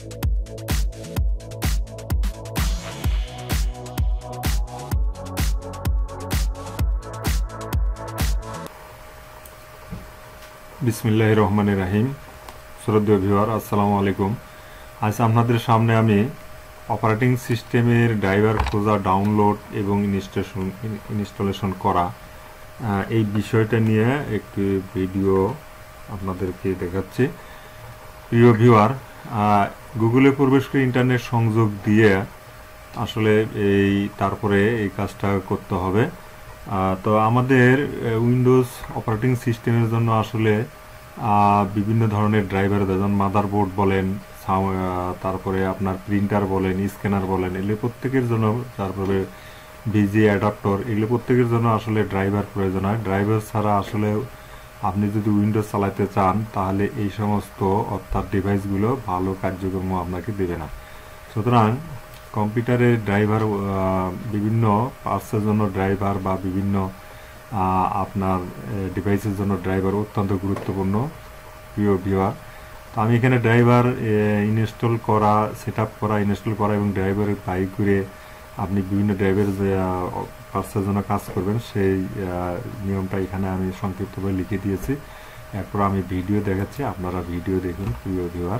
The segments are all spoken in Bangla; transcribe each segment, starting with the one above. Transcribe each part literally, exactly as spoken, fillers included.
বিসমিল্লাহির রহমানির রহিম। শ্রদ্ধেয় ভিউয়ার, আসসালামু আলাইকুম। আজ আপনাদের সামনে আমি অপারেটিং সিস্টেমের ড্রাইভার খোঁজা, ডাউনলোড এবং ইনস্টলেশন ইনস্টলেশন করা এই বিষয়টা নিয়ে একটি ভিডিও আপনাদেরকে দেখাচ্ছি। প্রিয় ভিউয়ার, গুগলে প্রবেশ করে ইন্টারনেট সংযোগ দিয়ে আসলে এই তারপরে এই কাজটা করতে হবে। তো আমাদের উইন্ডোজ অপারেটিং সিস্টেমের জন্য আসলে বিভিন্ন ধরনের ড্রাইভার, যেমন মাদারবোর্ড বলেন, তারপরে আপনার প্রিন্টার বলেন, স্ক্যানার বলেন, এগুলো প্রত্যেকের জন্য, তারপরে বিজি অ্যাডাপ্টর, এগুলো প্রত্যেকের জন্য আসলে ড্রাইভার প্রয়োজন হয়। ড্রাইভার ছাড়া আসলে আপনি যদি উইন্ডোজ চালাতে চান তাহলে এই সমস্ত অর্থাৎ ডিভাইসগুলো ভালো কার্যক্রম আপনাকে দেবে না। সুতরাং কম্পিউটারের ড্রাইভার, বিভিন্ন পার্টসের জন্য ড্রাইভার বা বিভিন্ন আপনার ডিভাইসের জন্য ড্রাইভার অত্যন্ত গুরুত্বপূর্ণ। প্রিয় ভিউয়ার, তো আমি এখানে ড্রাইভার ইনস্টল করা, সেট আপ করা, ইনস্টল করা এবং ড্রাইভারের বাই করে আপনি বিভিন্ন ড্রাইভার যে পার্টসের জন্য কাজ করবেন সেই নিয়মটা এখানে আমি সংক্ষিপ্তভাবে লিখে দিয়েছি। এরপর আমি ভিডিও দেখাচ্ছি, আপনারা ভিডিও দেখুন। প্রিয় ভিউয়ার,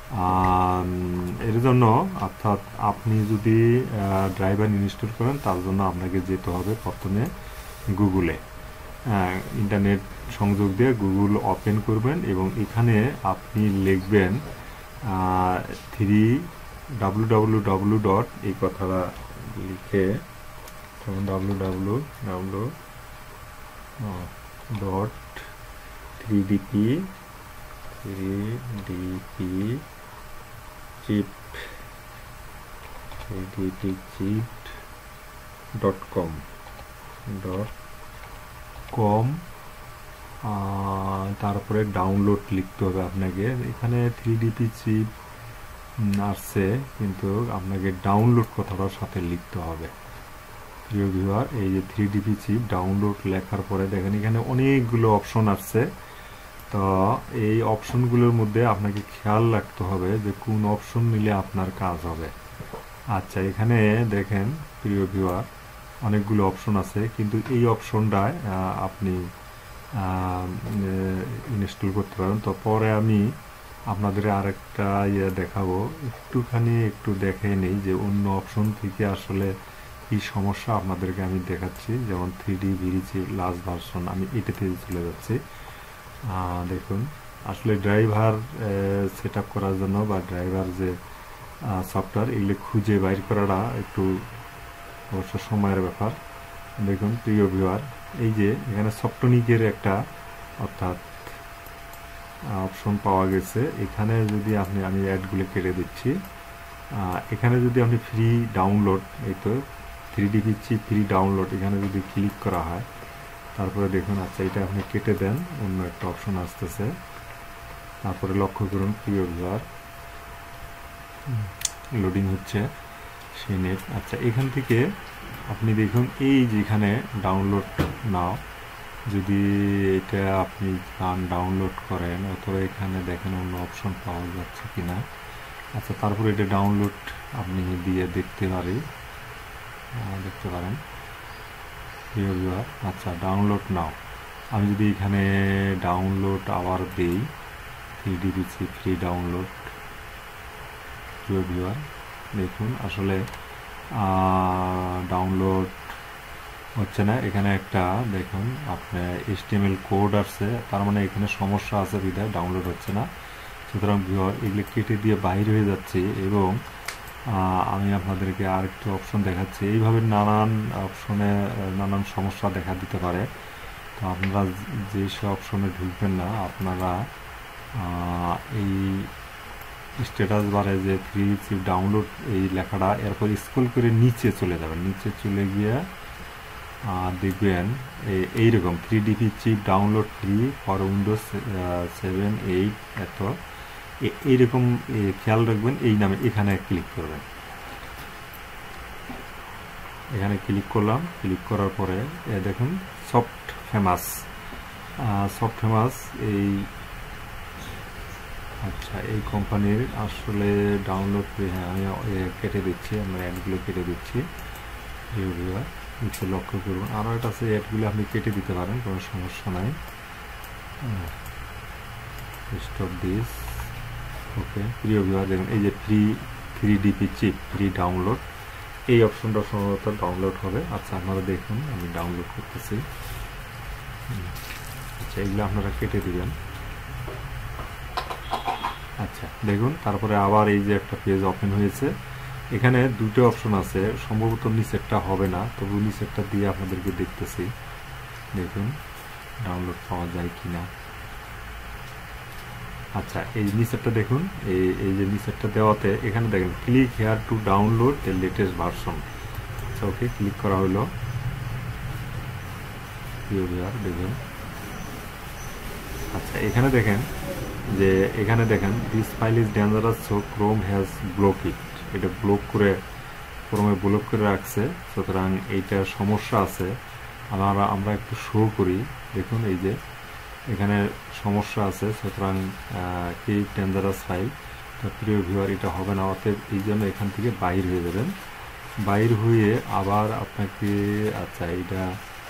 এর জন্য অর্থাৎ আপনি যদি ড্রাইভার ইনস্টল করেন তার জন্য আপনাকে যেতে হবে প্রথমে গুগলে। ইন্টারনেট সংযোগ দিয়ে গুগল ওপেন করবেন এবং এখানে আপনি লিখবেন three W W W dot এই কথাটা লিখে W W W dot three DP three DP chip three DP chip dot com dot com তারপরে ডাউনলোড লিখতে হবে আপনাকে। এখানে থ্রি ডিপি চিপ আসছে, কিন্তু আপনাকে ডাউনলোড কথাটার সাথে লিখতে হবে। প্রিয় ভিউয়ার, এই যে থ্রি ডিপি চিপ ডাউনলোড লেখার পরে দেখেন এখানে অনেকগুলো অপশন আসছে। তো এই অপশনগুলোর মধ্যে আপনাকে খেয়াল রাখতে হবে যে কোন অপশন নিলে আপনার কাজ হবে। আচ্ছা, এখানে দেখেন প্রিয় ভিউয়ার অনেকগুলো অপশন আছে, কিন্তু এই অপশনটায় আপনি ইনস্টল করতে পারেন। তো পরে আমি আপনাদের আরেকটা ইয়ে দেখাবো, একটুখানি একটু দেখে নেই যে অন্য অপশন থেকে আসলে কি সমস্যা আপনাদেরকে আমি দেখাচ্ছি। যেমন থ্রি ডি ভিরিচি লাস্ট ভার্সন, আমি এটাতে চলে যাচ্ছি। দেখুন, আসলে ড্রাইভার সেট আপ করার জন্য বা ড্রাইভার যে সফটওয়্যার, এগুলো খুঁজে বাইর করাটা একটু অবশ্য সময়ের ব্যাপার। দেখুন প্রিয় ভিউয়ার, এই যে এখানে সফটনিকের একটা অর্থাৎ অপশন পাওয়া গেছে। এখানে যদি আপনি, আমি অ্যাডগুলো কেটে দিচ্ছি, এখানে যদি আপনি ফ্রি ডাউনলোড, এই তো three DP chip free download, এখানে যদি ক্লিক করা হয় তারপরে দেখুন, আচ্ছা এটা আপনি কেটে দেন, অন্য একটা অপশন আসতেছে। তারপরে লক্ষ্য করুন প্রিয় ভিউয়ার, লোডিং হচ্ছে সেই নেট। আচ্ছা, এখান থেকে আপনি দেখুন এই যেখানে ডাউনলোড নাও, যদি এটা আপনি গান ডাউনলোড করেন অথবা এখানে দেখেন অন্য অপশন পাওয়া যাচ্ছে কিনা। আচ্ছা, তারপরে এটা ডাউনলোড আপনি দিয়ে দেখতে পারি দেখতে পারেন প্রিয় ভিউয়ার। আচ্ছা, ডাউনলোড নাও, আমি যদি এখানে ডাউনলোড আবার দিই three DB chip free download, প্রিয় ভিউয়ার দেখুন আসলে ডাউনলোড হচ্ছে না। এখানে একটা দেখুন আপনার এইচটিএমএল কোড আসছে, তার মানে এখানে সমস্যা আছে বিধায় ডাউনলোড হচ্ছে না। সুতরাং ভিউয়ার, এগুলো কেটে দিয়ে বাইরে হয়ে যাচ্ছে এবং আমি আপনাদেরকে আরেকটি অপশন দেখাচ্ছি। এইভাবে নানান অপশনে নানান সমস্যা দেখা দিতে পারে। তো আপনারা যেসব অপশনে ঢুকবেন না, আপনারা এই স্ট্যাটাস বারে যে ফ্রি চিপ ডাউনলোড এই লেখাটা, এরপর স্ক্রল করে নিচে চলে যাবেন। নিচে চলে গিয়ে দেখবেন এইরকম three DP chip download free for Windows seven eight, এত এইরকম খেয়াল রাখবেন। এই নামে এখানে ক্লিক করবেন। এখানে ক্লিক করলাম, ক্লিক করার পরে দেখুন সফট ফেমাস সফট ফেমাস এই আচ্ছা, এই কোম্পানির আসলে ডাউনলোড, হ্যাঁ আমি কেটে দিচ্ছি, আমরা অ্যাডগুলো কেটে দিচ্ছি। ভিউয়ার নিচে লক্ষ্য করুন, আরও একটা আছে, অ্যাডগুলো আপনি কেটে দিতে পারেন, কোনো সমস্যা নাই। Stop this. ওকে, প্রিয় ভিউয়ার দেখুন এই যে free three DP chip free download, এই অপশনটা সম্ভবত ডাউনলোড হবে। আচ্ছা আপনারা দেখুন, আমি ডাউনলোড করতেছি। আচ্ছা, এগুলো আপনারা কেটে দিবেন। আচ্ছা দেখুন, তারপরে আবার এই যে একটা পেজ ওপেন হয়েছে, এখানে দুটো অপশন আছে, সম্ভবত নিচেরটা হবে না, তবু নিচেরটা দিয়ে আপনাদেরকে দেখতেছি। দেখুন ডাউনলোড পাওয়া যায় কিনা। আচ্ছা, এই নিচেরটা দেখুন, এই এই যে নিচেরটা দেওয়াতে এখানে দেখেন ক্লিক হেয়ার টু ডাউনলোড এর লেটেস্ট ভার্সন। আচ্ছা ওকে, ক্লিক করা হলো। দেখুন, আচ্ছা এখানে দেখেন যে এখানে দেখেন this file is dangerous, so Chrome has block it. এটা ব্লক করে, ক্রোমে ব্লক করে রাখছে, সুতরাং এইটার সমস্যা আছে। আমরা আমরা একটু শো করি, দেখুন এই যে এখানে সমস্যা আছে, সুতরাং কি ডেঞ্জারাস ফাইল। তো প্রিয় ভিউয়ার, এটা হবে না, অতএব এই জন্য এখান থেকে বাইর হয়ে যাবেন। বাইর হয়ে আবার আপনাকে, আচ্ছা এটা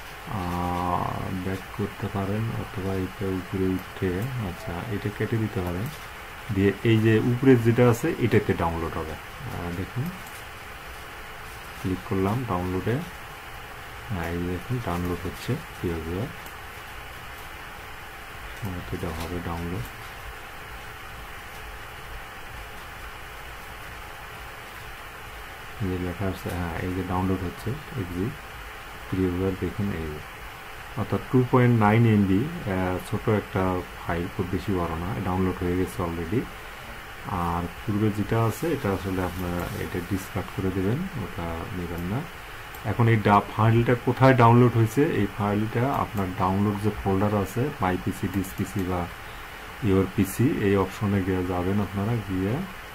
ব্যাক করতে পারেন, অথবা এটা উপরে উঠে, আচ্ছা এটা কেটে দিতে পারেন, দিয়ে এই যে উপরে যেটা আছে এটাতে ডাউনলোড হবে। দেখুন ক্লিক করলাম ডাউনলোডে, এই দেখুন ডাউনলোড হচ্ছে। প্রিয় ভিউয়ার, এটা হবে ডাউনলোড। এই যে লেখা আছে, হ্যাঁ এই যে ডাউনলোড হচ্ছে এক্সিট। প্রিয় ভিউয়ার দেখুন, এই অর্থাৎ টু পয়েন্ট নাইন এমবি, ছোটো একটা ফাইল, খুব বেশি বড় না, ডাউনলোড হয়ে গেছে অলরেডি। আর পূর্বে যেটা আছে এটা আসলে আপনারা এটা ডিসকার্ড করে দেবেন, ওটা নেবেন না। এখন এই ফাইলটা কোথায় ডাউনলোড হয়েছে, এই ফাইলটা আপনার ডাউনলোড যে ফোল্ডার আছে, মাই পিসি, ডিস পিসি বা ইওর পিসি, এই অপশনে গিয়ে যাবেন আপনারা, গিয়ে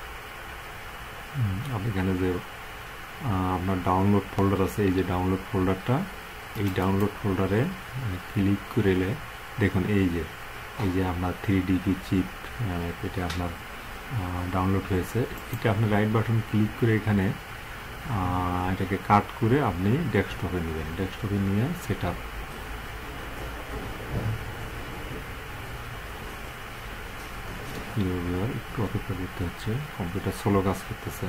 আপনি এখানে যে আপনার ডাউনলোড ফোল্ডার আছে, এই যে ডাউনলোড ফোল্ডারটা, এই ডাউনলোড ফোল্ডারে ক্লিক করলে দেখুন এই যে এই যে আপনার থ্রি ডিপি চিপ, এটা আপনার ডাউনলোড হয়েছে। এটা আপনি রাইট বাটন ক্লিক করে এখানে এটাকে কাট করে আপনি ডেস্কটপে নেবেন, ডেস্কটপে নিয়ে সেট আপ। একটু অপেক্ষা করতে হচ্ছে, কম্পিউটার স্লো কাজ করতেছে।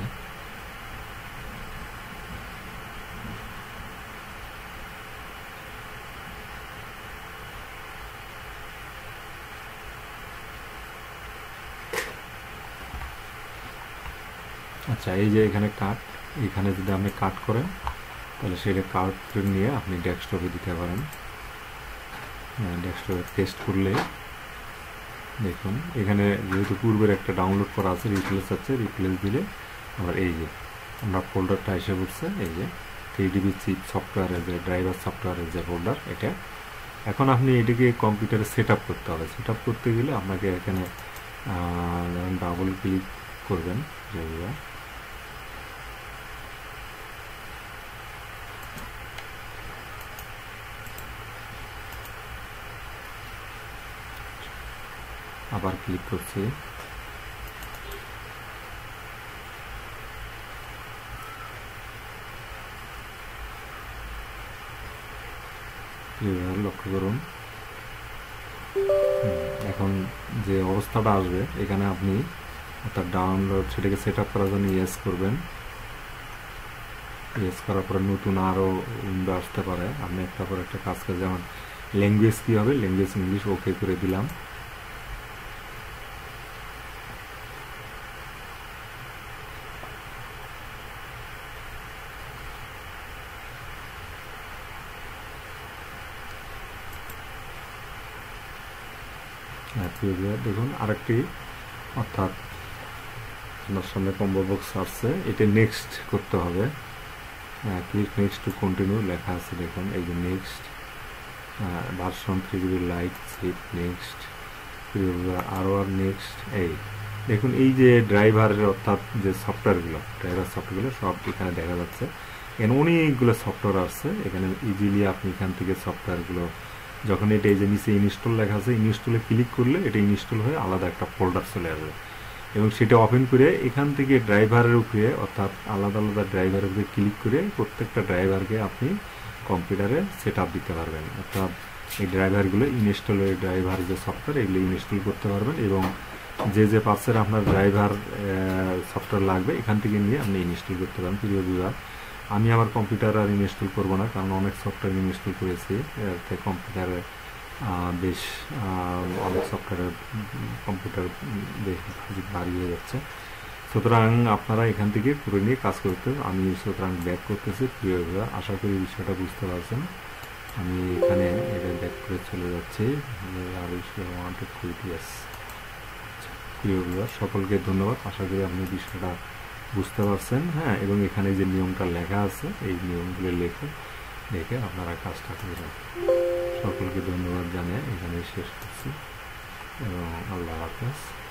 আচ্ছা, এই যে এখানে কাট, এখানে যদি আপনি কাট করেন তাহলে সেটা কাট করে নিয়ে আপনি ডেস্কটপে দিতে পারেন। ডেস্কটপে টেস্ট করলে দেখুন এখানে যেহেতু পূর্বের একটা ডাউনলোড করা আছে, রিপ্লেস আছে, রিপ্লেস দিলে আবার এই যে আমরা ফোল্ডারটা এসে পড়ছে, এই যে থ্রি ডিবি চিপ সফটওয়্যারের যে ড্রাইভার সফটওয়্যারের যে ফোল্ডার এটা। এখন আপনি এটাকে কম্পিউটারে সেট আপ করতে হবে। সেট আপ করতে গেলে আপনাকে এখানে ডাবল ক্লিক করবেন, যেগুলো আবার ক্লিক করছি। লক্ষ্য করুন, এখন যে অবস্থাটা আসবে এখানে আপনি অর্থাৎ ডাউনলোড সেটাকে সেট আপ করার জন্য ইয়েস করবেন। ইয়েস করার পরে নতুন আরও উইন্ডো আসতে পারে, আপনি একটা পর একটা কাজ করে, যেমন ল্যাঙ্গুয়েজ কী হবে, ল্যাঙ্গুয়েজ ইংলিশ ওকে করে দিলাম। দেখুন আরেকটি, অর্থাৎ আপনার সামনে কম্বো বক্স আসছে, এটা নেক্সট করতে হবে। ক্লিক নেক্সট টু কন্টিনিউ লেখা আছে, দেখুন এই যে next version three GB light সিট নেক্সট, আরও আর নেক্সট। এই দেখুন এই যে ড্রাইভারের অর্থাৎ যে সফটওয়্যারগুলো, ড্রাইভার সফটওয়্যারগুলো সব এখানে দেখা যাচ্ছে। এখানে অনেকগুলো সফটওয়্যার আসছে, এখানে ইজিলি আপনি এখান থেকে সফটওয়্যারগুলো যখন এটা এই যে নিচে ইনস্টল লেখা আছে, ইনস্টলে ক্লিক করলে এটা ইনস্টল হয়ে আলাদা একটা ফোল্ডার চলে আসবে, এবং সেটা ওপেন করে এখান থেকে ড্রাইভারের উপরে অর্থাৎ আলাদা আলাদা ড্রাইভারের উপরে ক্লিক করে প্রত্যেকটা ড্রাইভারকে আপনি কম্পিউটারে সেট আপ দিতে পারবেন। অর্থাৎ এই ড্রাইভারগুলো ইনস্টলের ড্রাইভার যে সফটওয়্যার এগুলো ইনস্টল করতে পারবেন, এবং যে যে পার্টসের আপনার ড্রাইভার সফটওয়্যার লাগবে এখান থেকে নিয়ে আপনি ইনস্টল করতে পারেন। প্রিয় ভিউয়ার, আমি আমার কম্পিউটার আর ইনস্টল করব না, কারণ অনেক সফটওয়্যার ইনস্টল করেছি, এতে কম্পিউটারে বেশ অনেক সফটওয়্যারের কম্পিউটার বেশ ভারী হয়ে যাচ্ছে। সুতরাং আপনারা এখান থেকে করে নিয়ে কাজ করতে, আমি সুতরাং ব্যাক করতেছি। প্রিয় ভিউয়ার, আশা করি বিষয়টা বুঝতে পারছেন। আমি এখানে এটা ব্যাক করে চলে যাচ্ছি। আর ওয়ান্টেড কুইটিএস। প্রিয় ভিউয়ার, সকলকে ধন্যবাদ। আশা করি আপনি বিষয়টা বুঝতে পারছেন। হ্যাঁ, এবং এখানে যে নিয়মটা লেখা আছে এই নিয়মগুলো লেখে দেখে আপনারা কাজটা করবেন। সকলকে ধন্যবাদ জানিয়ে এখানে শেষ করছি এবং আল্লাহ হাফেজ।